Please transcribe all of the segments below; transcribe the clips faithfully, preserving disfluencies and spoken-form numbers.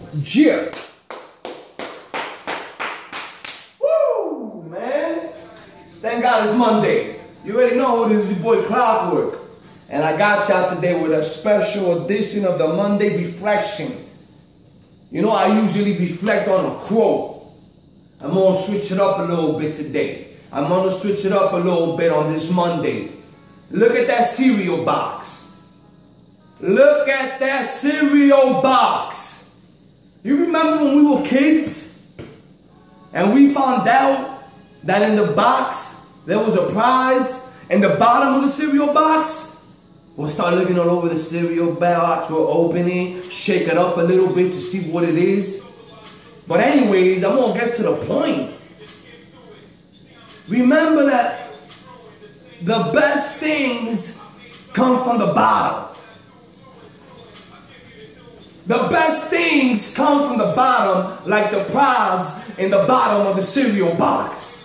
Yeah. Woo, man. Thank God it's Monday. You already know this is your boy Clockwork. And I got y'all today with a special edition of the Monday Reflection. You know, I usually reflect on a quote. I'm gonna switch it up a little bit today. I'm gonna switch it up a little bit on this Monday. Look at that cereal box. Look at that cereal box. You remember when we were kids and we found out that in the box there was a prize in the bottom of the cereal box? We'll start looking all over the cereal box. We'll open it, shake it up a little bit to see what it is. But anyways, I'm gonna get to the point. Remember that the best things come from the bottom. The best things come from the bottom, like the prize in the bottom of the cereal box.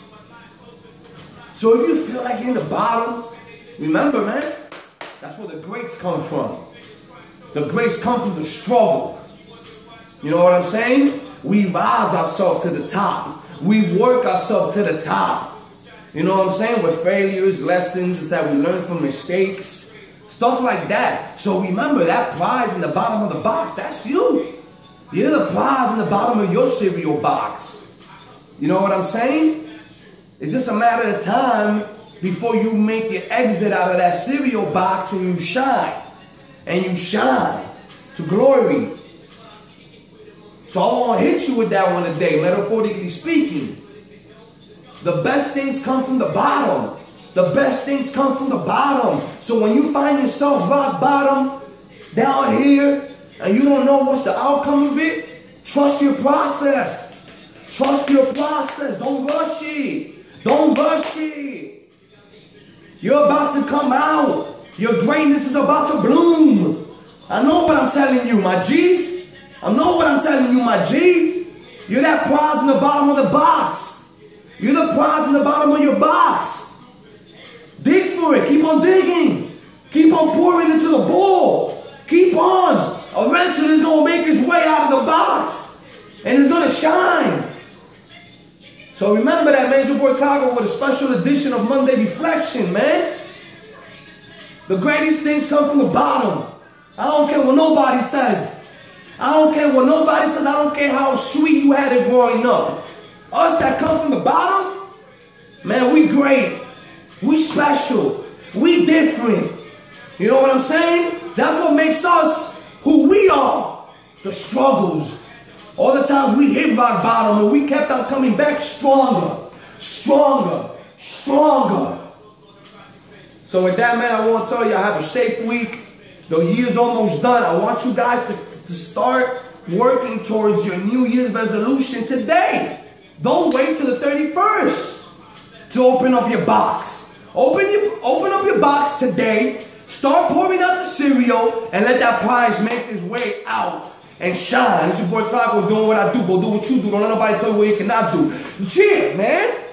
So if you feel like you're in the bottom, remember, man, that's where the greats come from. The greats come from the struggle. You know what I'm saying? We rise ourselves to the top. We work ourselves to the top. You know what I'm saying? With failures, lessons that we learn from mistakes. Stuff like that. So remember, that prize in the bottom of the box, that's you. You're the prize in the bottom of your cereal box. You know what I'm saying? It's just a matter of time before you make your exit out of that cereal box and you shine. And you shine to glory. So I want to hit you with that one today, metaphorically speaking. The best things come from the bottom. The best things come from the bottom. So when you find yourself rock bottom, down here, and you don't know what's the outcome of it, trust your process. Trust your process. Don't rush it. Don't rush it. You're about to come out. Your greatness is about to bloom. I know what I'm telling you, my G's. I know what I'm telling you, my G's. You're that prize in the bottom of the box. You're the prize in the bottom of your box. Dig for it. Keep on digging. Keep on pouring into the bowl. Keep on. Eventually it's going to make its way out of the box. And it's going to shine. So remember that, man. It's your boy Clockwork with a special edition of Monday Reflection, man. The greatest things come from the bottom. I don't care what nobody says. I don't care what nobody says. I don't care how sweet you had it growing up. Us that come from the bottom, man, we great. We special. We different. You know what I'm saying? That's what makes us who we are. The struggles. All the times we hit rock bottom and we kept on coming back stronger. Stronger. Stronger. So with that, man, I want to tell you, I have a safe week. The year's almost done. I want you guys to, to start working towards your New Year's resolution today. Don't wait till the thirty-first to open up your box. Open, your, open up your box today. Start pouring out the cereal and let that prize make its way out and shine. It's your boy Clockwork doing what I do. Go do what you do. Don't let nobody tell you what you cannot do. Cheer, man.